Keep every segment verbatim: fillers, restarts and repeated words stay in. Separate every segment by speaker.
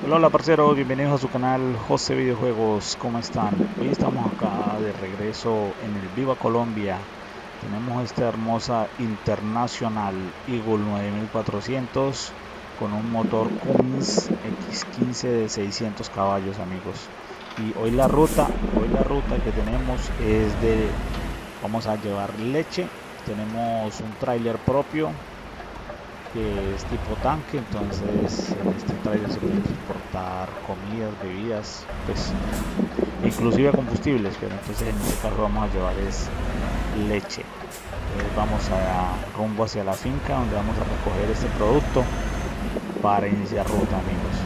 Speaker 1: Hola, hola parceros, bienvenidos a su canal José Videojuegos, ¿cómo están? Hoy estamos acá de regreso en el Viva Colombia. Tenemos esta hermosa International Eagle nueve mil cuatrocientos con un motor Cummins equis quince de seiscientos caballos, amigos. Y hoy la ruta, hoy la ruta que tenemos es de, vamos a llevar leche, tenemos un tráiler propio que es tipo tanque, entonces en este trailer se pueden transportar comidas, bebidas, pues inclusive combustibles, pero entonces en este caso vamos a llevar es leche. Entonces vamos a rumbo hacia la finca donde vamos a recoger este producto para iniciar ruta, amigos.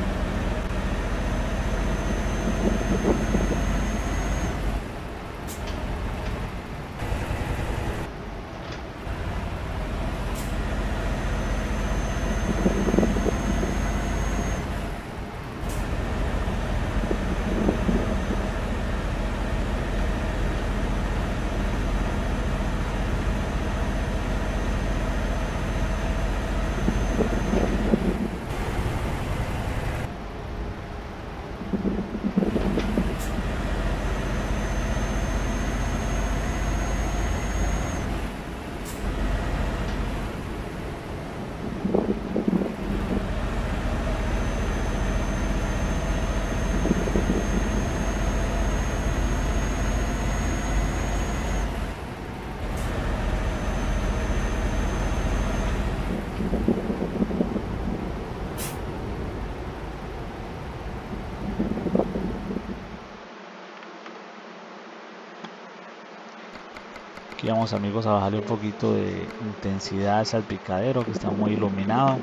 Speaker 1: Aquí vamos, amigos, a bajarle un poquito de intensidad al salpicadero que está muy iluminado.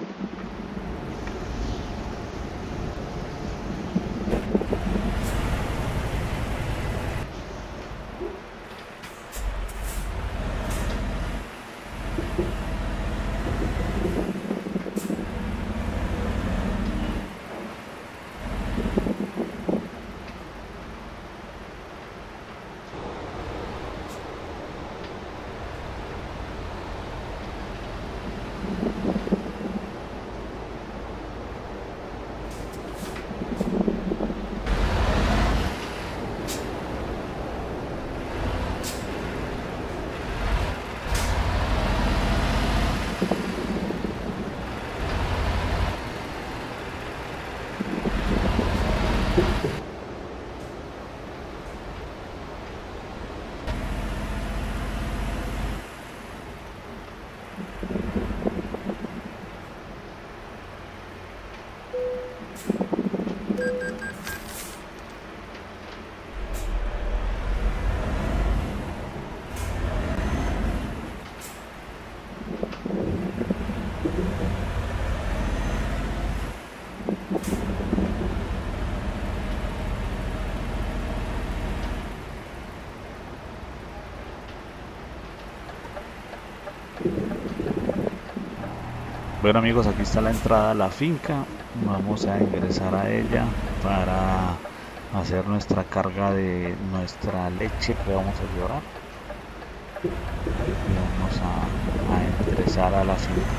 Speaker 1: Bueno, amigos, aquí está la entrada a la finca. Vamos a ingresar a ella para hacer nuestra carga de nuestra leche que vamos a llevar. Y vamos a, a ingresar a la finca.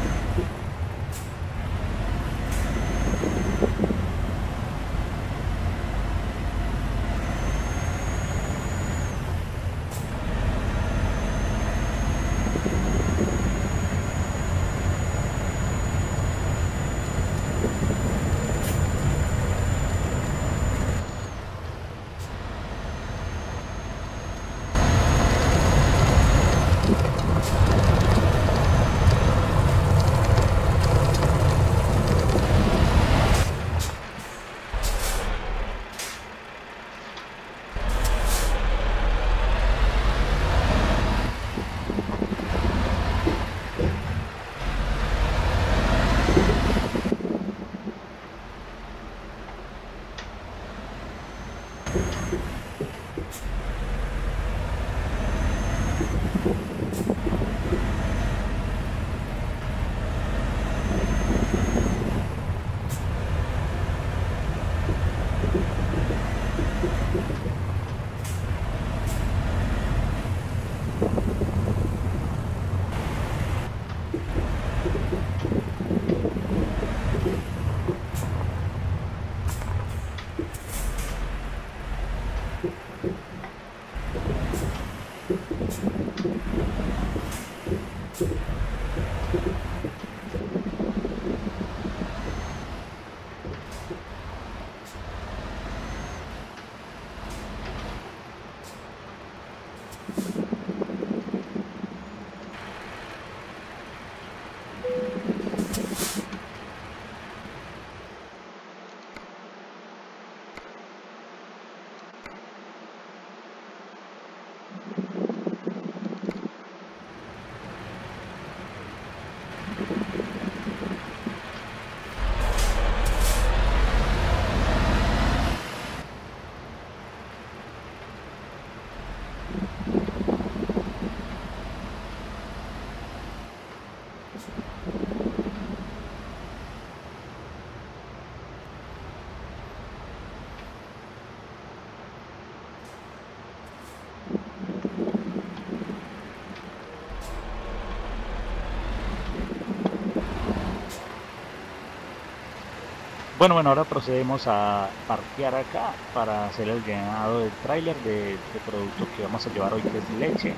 Speaker 1: Bueno, bueno, ahora procedemos a parquear acá para hacer el llenado del tráiler de, de producto que vamos a llevar hoy, que es leche.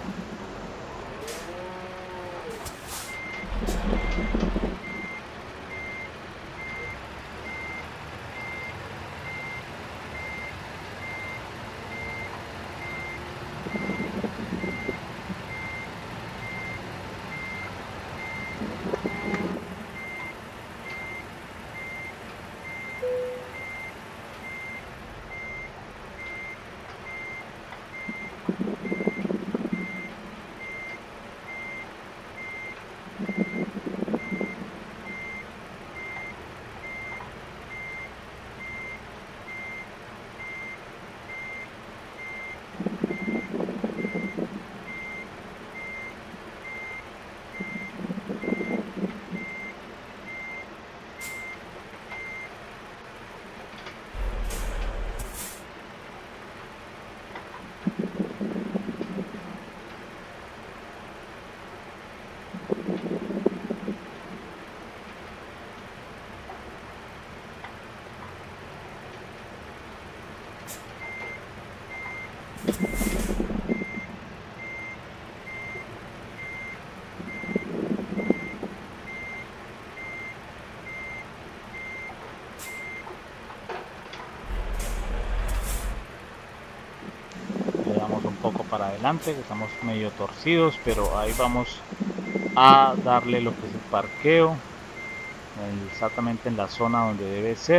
Speaker 1: Le damos un poco para adelante, que estamos medio torcidos, pero ahí vamos a darle lo que es el parqueo, exactamente en la zona donde debe ser.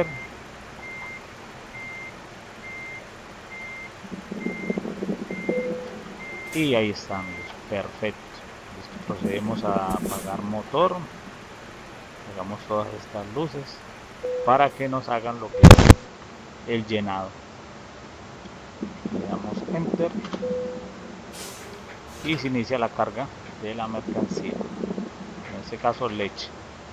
Speaker 1: Y ahí está, amigos, perfecto. Listo, procedemos a apagar motor, hagamos todas estas luces para que nos hagan lo que es el llenado. Le damos enter y se inicia la carga de la mercancía, en este caso leche.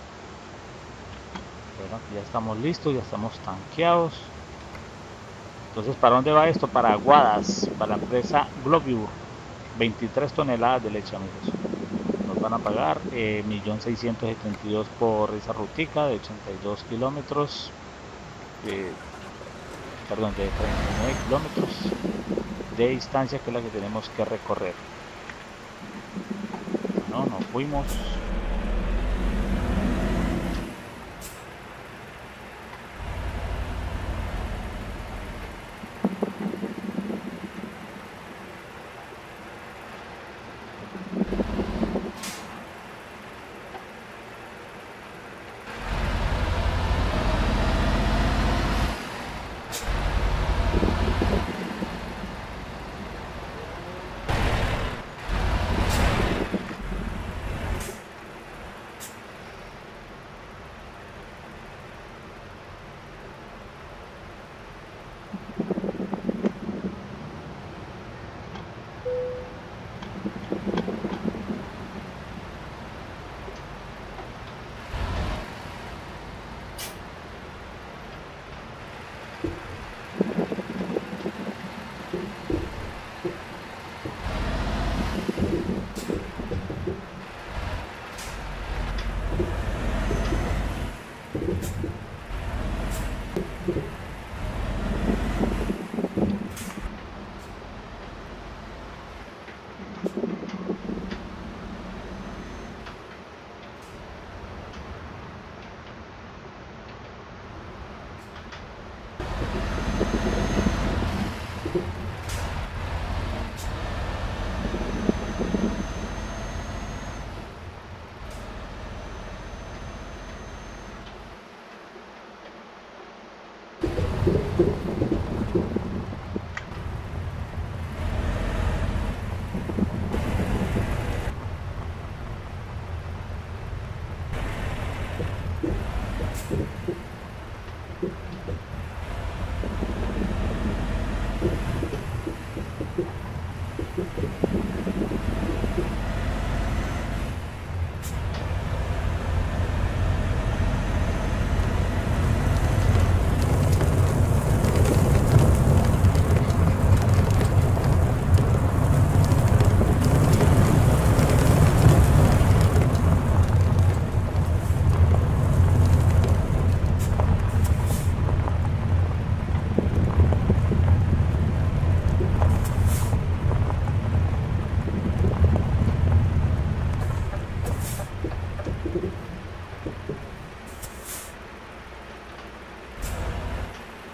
Speaker 1: Bueno, ya estamos listos, ya estamos tanqueados. Entonces, ¿para dónde va esto? Para Aguadas, para la empresa Globure. veintitrés toneladas de leche, amigos. Nos van a pagar eh, un millón seiscientos setenta y dos por esa rutica de ochenta y dos kilómetros. Eh, perdón, de treinta y nueve kilómetros de distancia, que es la que tenemos que recorrer. No, nos fuimos.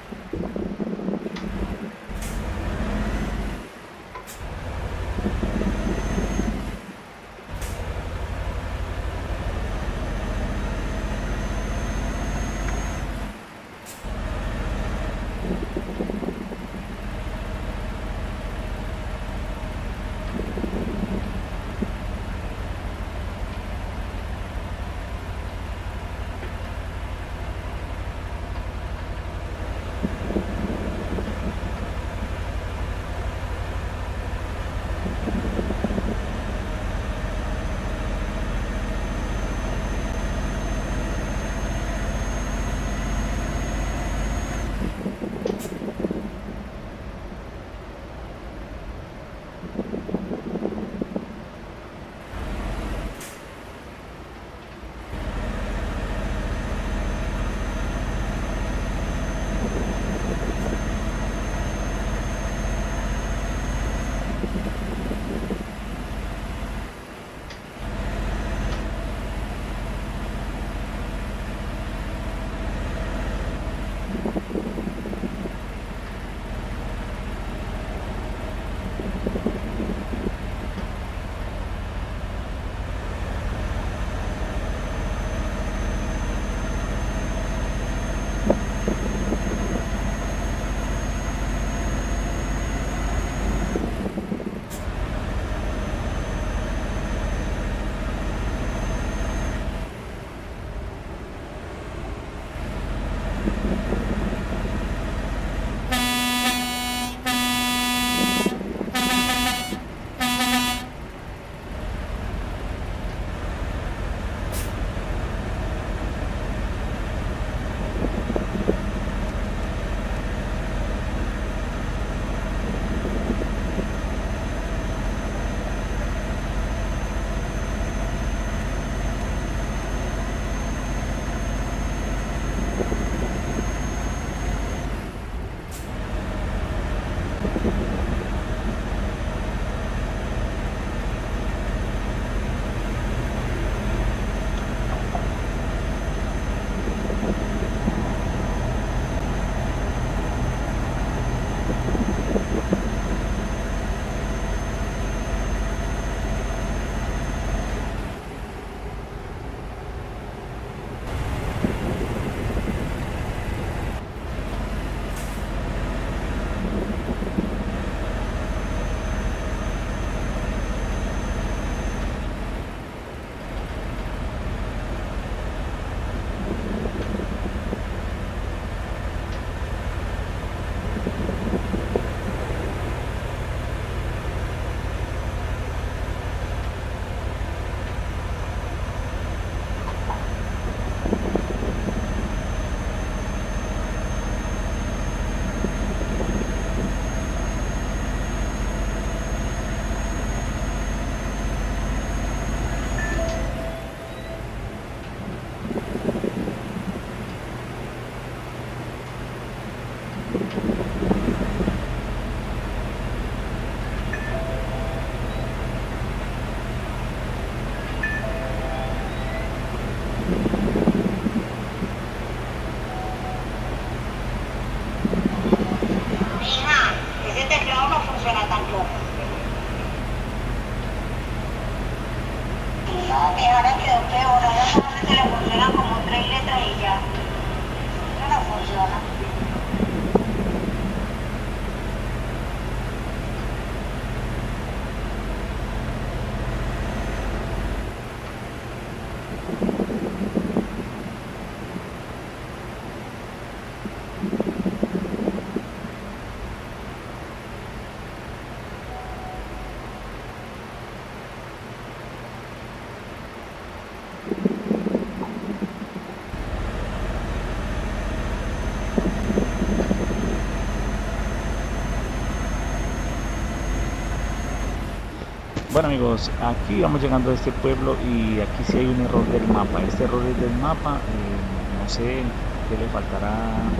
Speaker 1: Bueno amigos, aquí vamos llegando a este pueblo y aquí sí hay un error del mapa. Este error es del mapa, eh, no sé qué le faltará.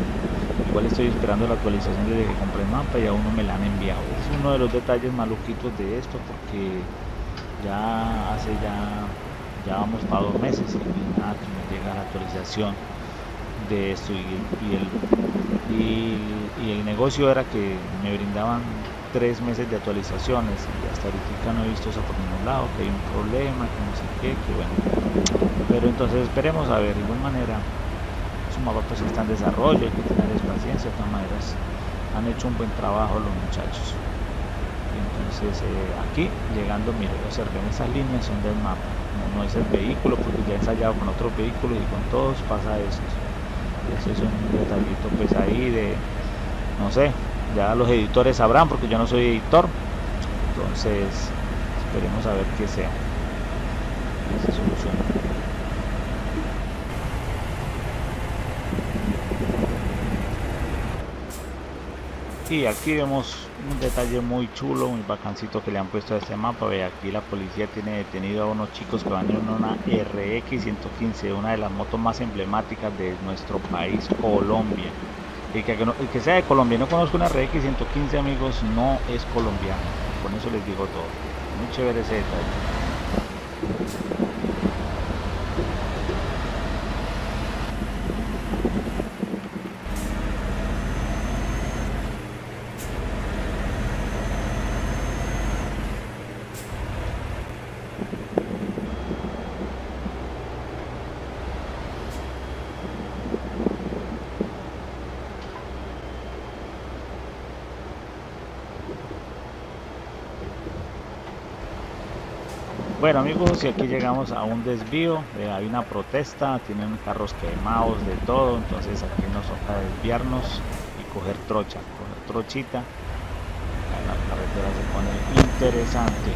Speaker 1: Igual estoy esperando la actualización desde que compré el mapa y aún no me la han enviado. Es uno de los detalles maluquitos de esto porque ya hace ya, ya vamos para dos meses y nada que me llega la actualización de esto y, y, el, y negocio era que me brindaban tres meses de actualizaciones y hasta ahorita no he visto eso por ningún lado, que hay un problema, que no sé qué, que bueno. Pero entonces esperemos a ver. De igual manera, su mapa pues está en desarrollo, hay que tener paciencia. De todas maneras, han hecho un buen trabajo los muchachos. Entonces eh, aquí llegando, mire, observen, esas líneas son del mapa, no, no es el vehículo, porque ya he ensayado con otros vehículos y con todos pasa eso. Ese es un detallito pues ahí de, no sé, ya los editores sabrán, porque yo no soy editor. Entonces esperemos a ver qué sea, qué se soluciona. Y aquí vemos un detalle muy chulo, muy bacancito que le han puesto a este mapa. Ve, aquí la policía tiene detenido a unos chicos que van en una R X ciento quince, una de las motos más emblemáticas de nuestro país, Colombia. El que, el que sea de Colombia y no conozco una R X ciento quince, amigos, no es colombiano. Con eso les digo todo. Muy chévere ese detalle. Bueno amigos, y aquí llegamos a un desvío, eh, hay una protesta, tienen carros quemados, de todo, entonces aquí nos toca desviarnos y coger trocha, coger trochita. La carretera se pone interesante.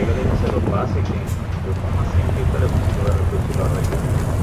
Speaker 1: yo le dije se lo pase, que yo como así, que usted le puso de recursos y lo arregló.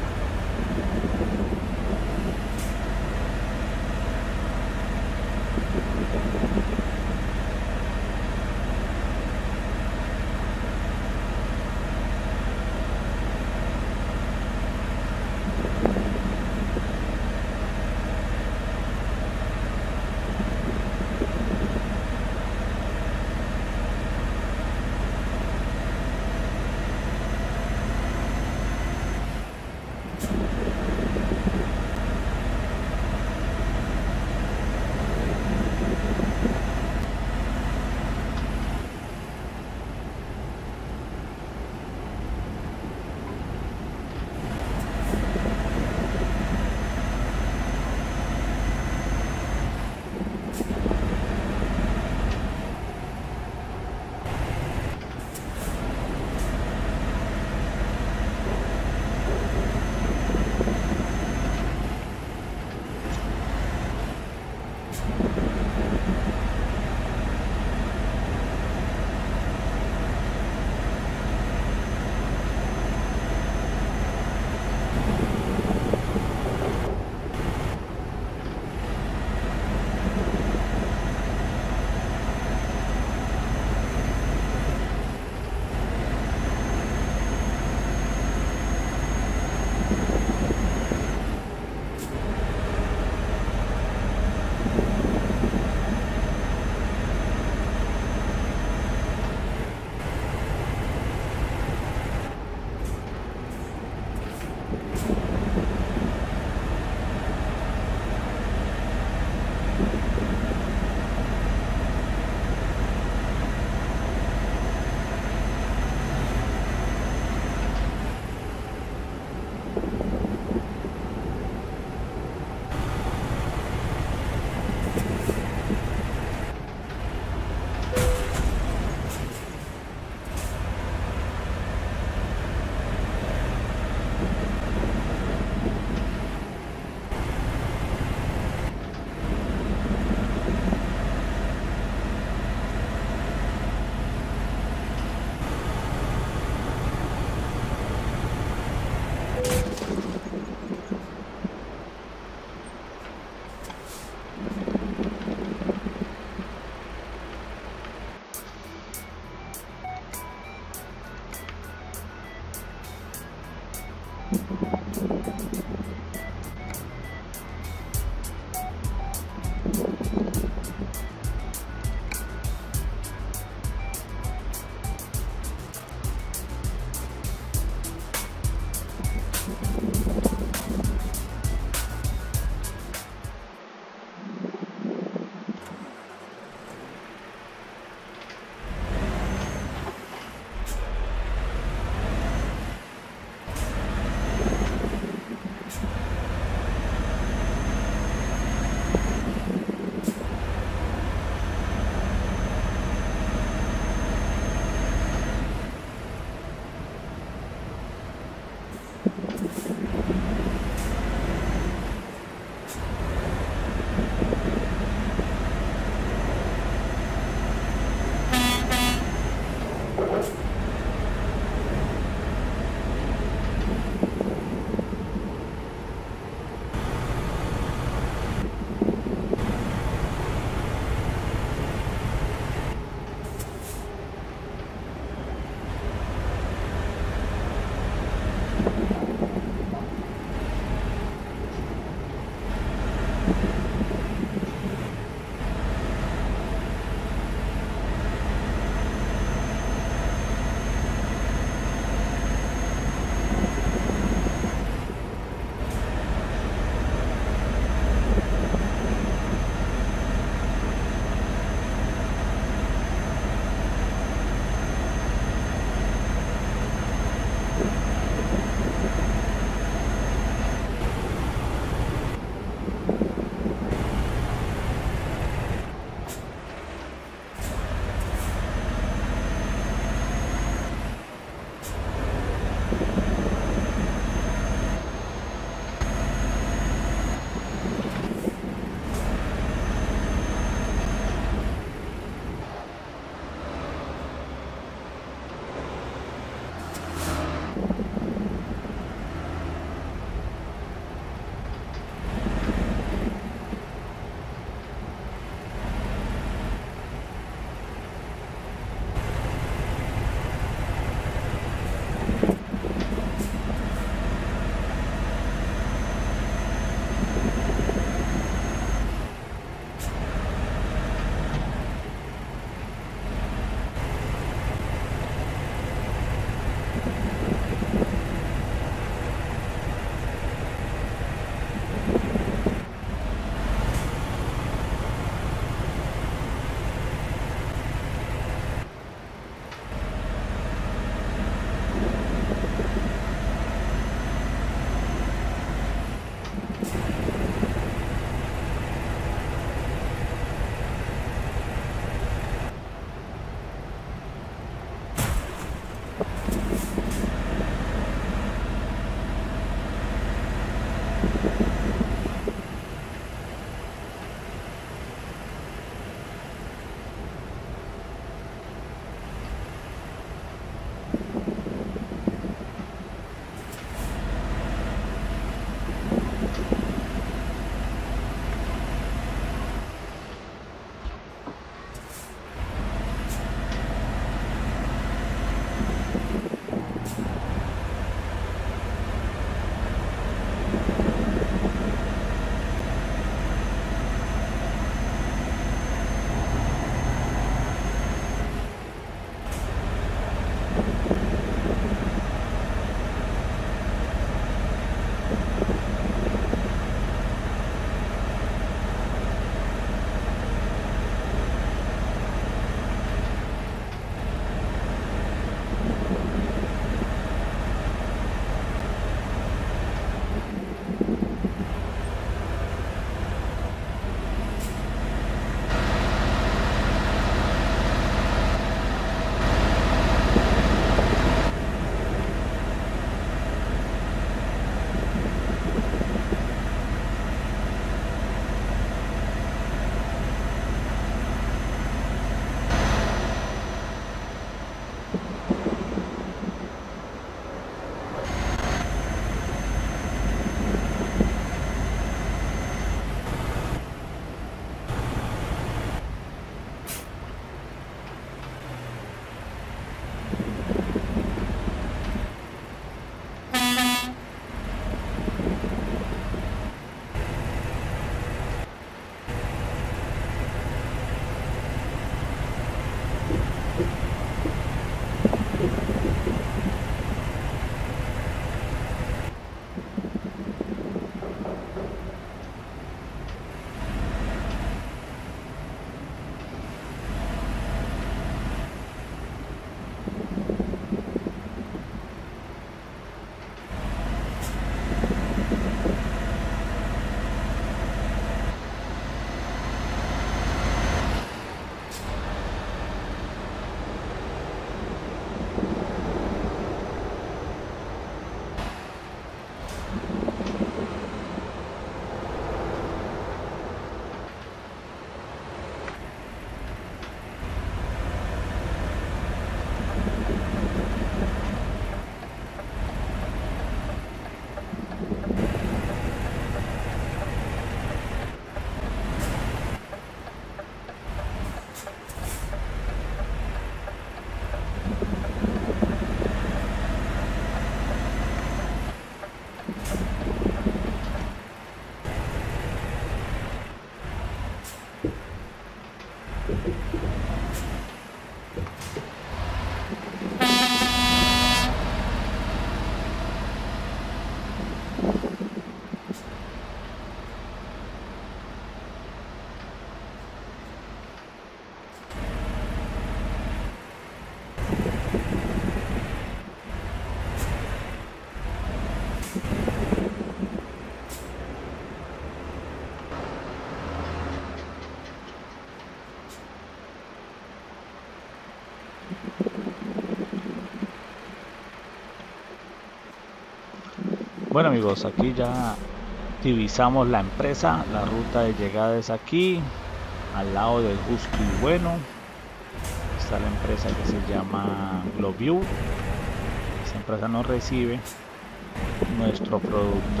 Speaker 1: Bueno amigos, aquí ya divisamos la empresa. La ruta de llegada es aquí, al lado del justo y bueno. Está la empresa que se llama Globview. Esta empresa nos recibe nuestro producto.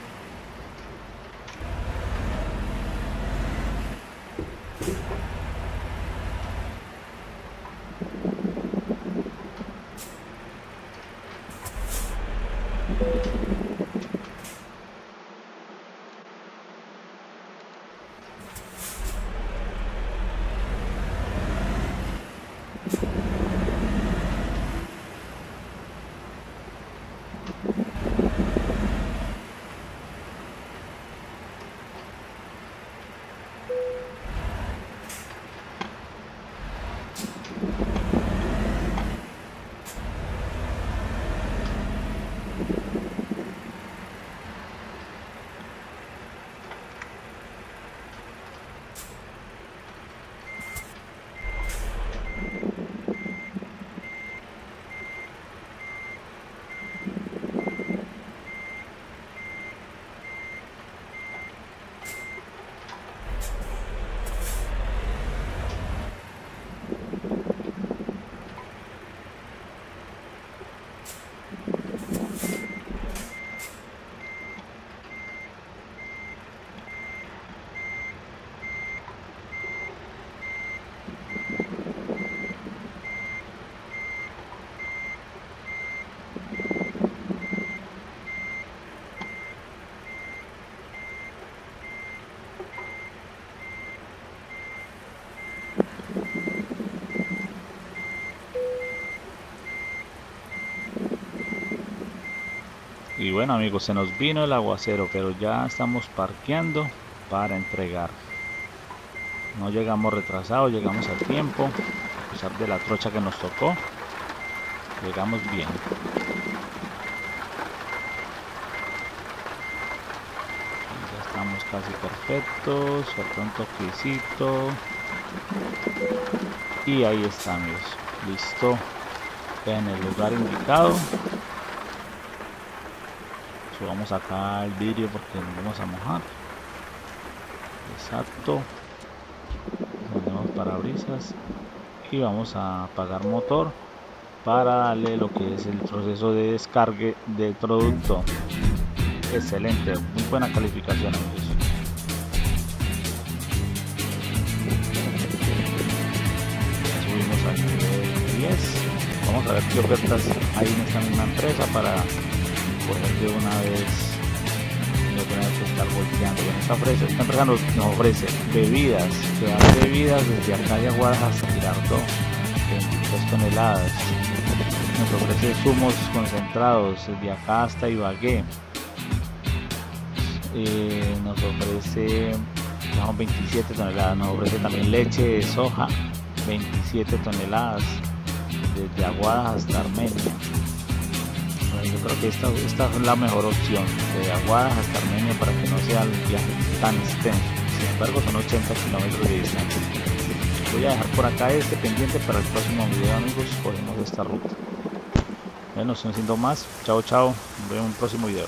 Speaker 1: Y bueno amigos, se nos vino el aguacero, pero ya estamos parqueando para entregar. No llegamos retrasados, llegamos a tiempo, a pesar de la trocha que nos tocó, llegamos bien. Ya estamos casi perfectos, falta un toquecito. Y ahí está amigos, listo, en el lugar indicado. Subamos acá el vídeo porque nos vamos a mojar. Exacto. Ponemos parabrisas y vamos a apagar motor para darle lo que es el proceso de descargue del producto. Excelente, muy buena calificación amigos. Subimos al nivel diez. Vamos a ver qué ofertas hay en esta misma empresa para poder de una vez no tener que estar volteando. Bueno, esta, ofrece, esta empresa nos, nos ofrece bebidas, que dan bebidas desde acá de Aguadas hasta Girardot, veintitrés toneladas. Nos ofrece zumos concentrados desde acá hasta Ibagué. Eh, nos ofrece no, veintisiete toneladas. Nos ofrece también leche de soja, veintisiete toneladas desde Aguadas hasta Armenia. Yo creo que esta, esta es la mejor opción, de Aguadas hasta Armenia, para que no sea el viaje tan extenso. Sin embargo son ochenta kilómetros de distancia. Voy a dejar por acá este pendiente para el próximo video amigos, cogemos esta ruta. Bueno, no siendo más, chao chao, nos vemos en un próximo video.